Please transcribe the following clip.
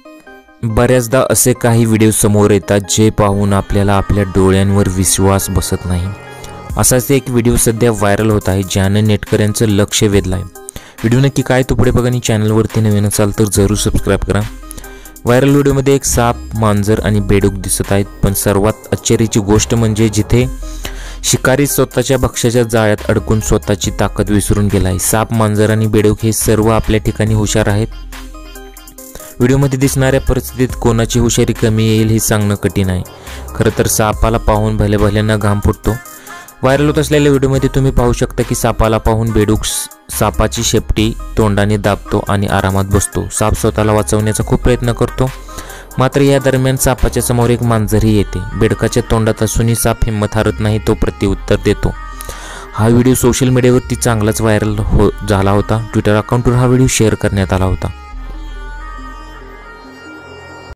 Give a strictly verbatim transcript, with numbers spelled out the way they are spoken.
बऱ्याचदा असे काही व्हिडिओ समोर येतात जे पाहून आपल्याला आपल्या डोळ्यांवर विश्वास बसत नाही। असाच एक व्हिडिओ सध्या व्हायरल होत आहे ज्याने नेटकऱ्यांचं लक्ष वेधलं आहे। व्हिडिओ नक्की काय तो पुढे बघा आणि चॅनलवरती नवीन असाल तर जरूर सबस्क्राइब करा। व्हायरल व्हिडिओमध्ये एक साप, मांजर आणि बेडूक दिसत आहेत, पण सर्वात आश्चर्याची गोष्ट म्हणजे जिथे शिकारी स्वतःच्या भक्ष्याच्या जाळ्यात अडकून स्वतःची ताकद विसरून गेला आहे। साप, मांजर आणि बेडूक हे सर्व आपल्या ठिकाणी हुशार आहेत। व्हिडिओमध्ये दिसणाऱ्या परिस्थितीत कोणाची हुशारी कमी येईल हे सांगणं कठीण आहे। खरं तर सापाला पाहून भले भल्यांना घाम फुटतो। व्हायरल होत असलेल्या व्हिडिओमध्ये तुम्ही पाहू शकता की सापाला पाहून बेडूक सापाची शेपटी तोंडाने दाबतो आणि आरामात बसतो। साप स्वतःला वाचवण्याचा खूप प्रयत्न करतो, मात्र या दरम्यान सापाच्या समोर एक मांजरही येते। बेडकाच्या तोंडात असूनही साप हिंमत हारत नाही, तो प्रत्युत्तर देतो। हा व्हिडिओ सोशल मीडियावरती चांगलाच व्हायरल हो झाला होता। ट्विटर अकाउंटवर हा व्हिडिओ शेअर करण्यात आला होता।